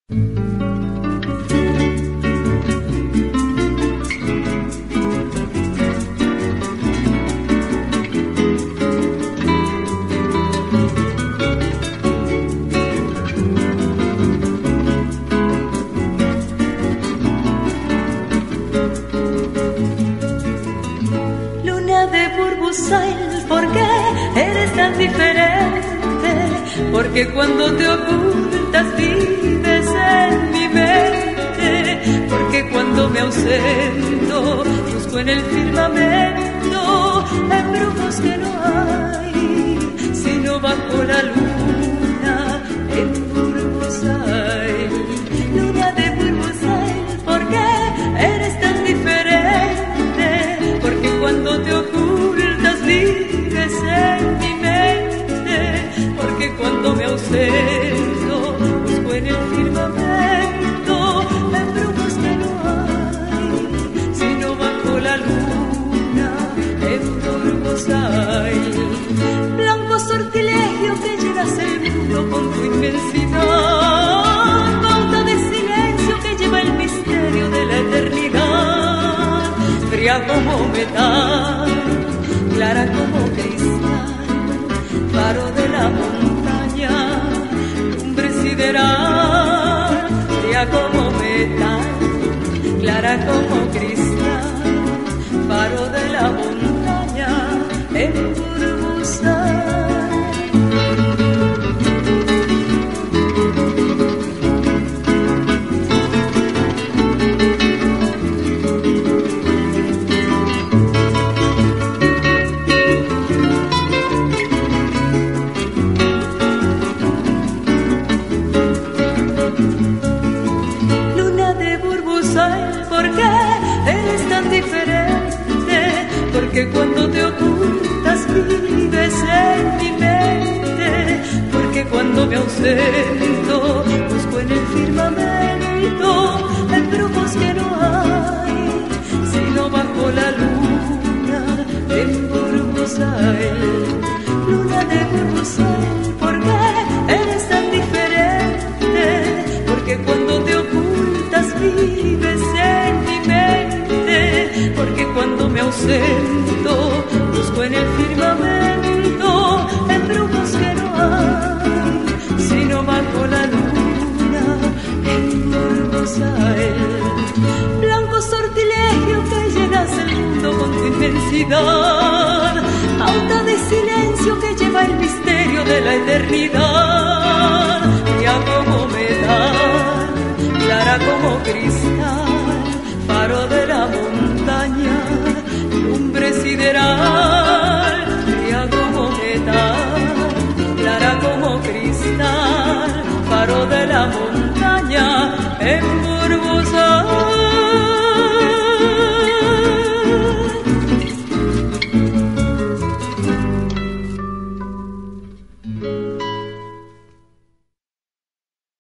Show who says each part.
Speaker 1: ¿Por qué eres tan diferente? Porque cuando te ocultas vives en mi mente. Porque cuando me ausento busco en el firmamento embrujos que no hay, sino bajo la luna en Burbusail. Luna de Burbusail, ¿por qué eres tan diferente? Porque cuando te ocultas vives en mi mente, porque cuando me ausento busco en el firmamento embrujos que no hay, sino bajo la luna en Burbusail. Blanco sortilegio que llenas el mundo con tu inmensidad, pauta de silencio que lleva el misterio de la eternidad, fría como metal, clara como cristal, faro de la montaña, cumbre sideral, fría como metal, clara como cristal, faro de la montaña, en Burbusail. Porque cuando te ocultas vives en mi mente, porque cuando me ausento busco en el firmamento embrujos que no hay, sino bajo la luna en Burbusail. Luna de Burbusail, ¿por qué eres tan diferente? Porque cuando te ocultas vives en mi mente, porque cuando me ausento busco en el firmamento embrujos que no hay, sino bajo la luna en Burbusail. Blanco sortilegio que llenas el mundo con tu inmensidad, pauta de silencio que lleva el misterio de la eternidad, fría como metal, clara como cristal, faro de la montaña, cumbre sideral, fría como metal, clara como cristal, faro de la montaña.